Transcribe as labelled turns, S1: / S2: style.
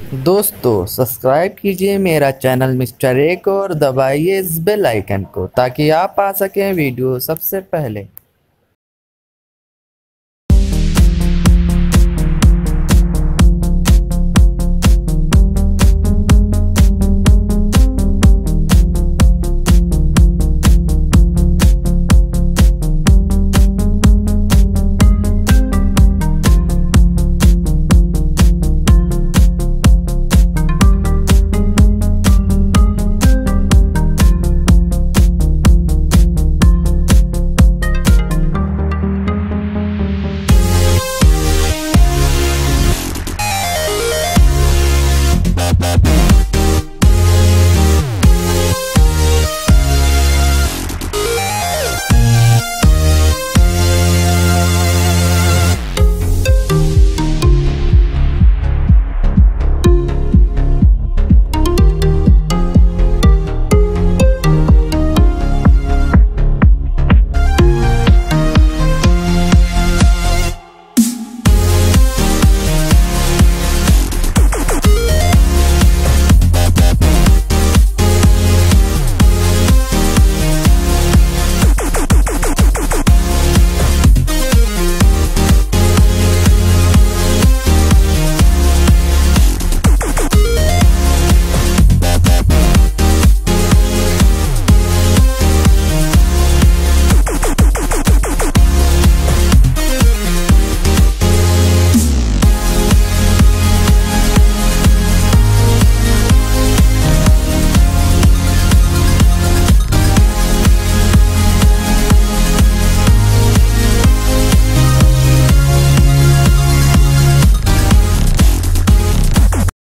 S1: दोस्तों सब्सक्राइब कीजिए मेरा चैनल मिस्टर ए को और दबाइए इस बेल आइकन को ताकि आप पा सकें वीडियो सबसे पहले।